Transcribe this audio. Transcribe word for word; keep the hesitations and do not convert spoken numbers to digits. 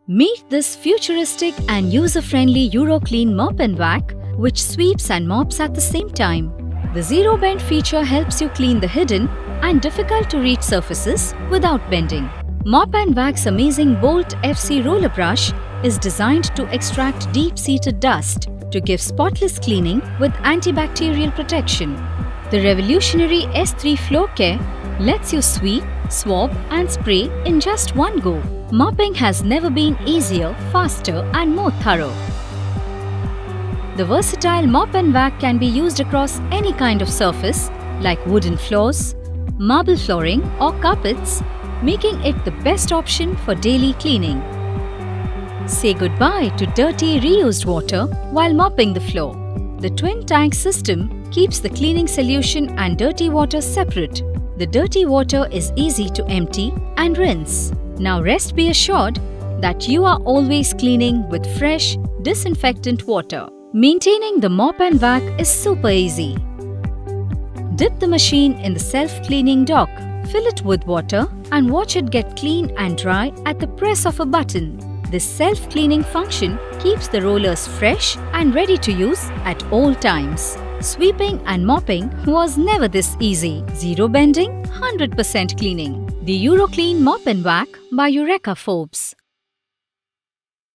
Meet this futuristic and user-friendly EuroClean Mop and Vac, which sweeps and mops at the same time. The Zero Bend feature helps you clean the hidden and difficult-to-reach surfaces without bending. Mop and Vac's amazing Bolt F C roller brush is designed to extract deep-seated dust to give spotless cleaning with antibacterial protection. The revolutionary S three Floor Care lets you sweep, swab and spray in just one go. Mopping has never been easier, faster and more thorough. The versatile Mop and Vac can be used across any kind of surface like wooden floors, marble flooring or carpets, making it the best option for daily cleaning. Say goodbye to dirty reused water while mopping the floor. The twin tank system keeps the cleaning solution and dirty water separate. The dirty water is easy to empty and rinse. Now rest be assured that you are always cleaning with fresh, disinfectant water. Maintaining the Mop and Vac is super easy. Dip the machine in the self-cleaning dock, fill it with water and watch it get clean and dry at the press of a button. This self-cleaning function keeps the rollers fresh and ready to use at all times. Sweeping and mopping was never this easy. Zero bending, one hundred percent cleaning. The EuroClean Mop and Vac by Eureka Forbes.